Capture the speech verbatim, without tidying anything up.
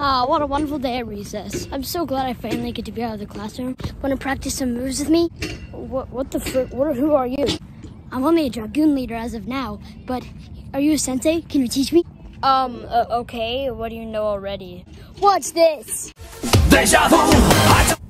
Ah, what a wonderful day at recess. I'm so glad I finally get to be out of the classroom. Want to practice some moves with me? What, what the frick? What, who are you? I'm only a Dragoon leader as of now, but are you a sensei? Can you teach me? Um, uh, okay. What do you know already? What's this? Deja vu.